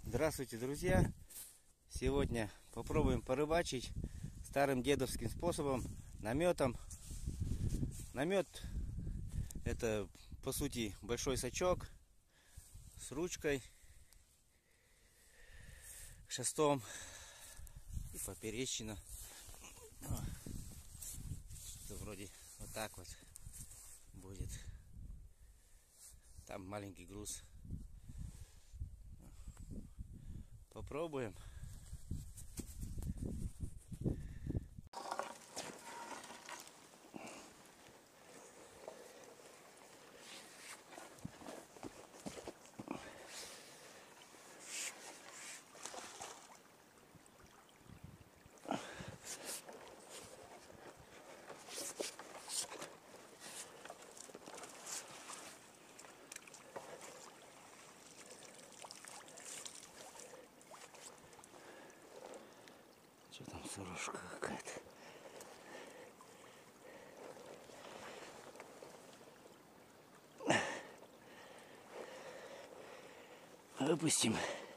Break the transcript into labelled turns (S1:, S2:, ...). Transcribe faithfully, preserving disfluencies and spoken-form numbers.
S1: Здравствуйте, друзья! Сегодня попробуем порыбачить старым дедовским способом, наметом. Намет — это по сути большой сачок с ручкой, шестом и поперечина. Что вроде вот так вот будет. Там маленький груз. Попробуем. Что там, сорожка какая-то? Выпустим.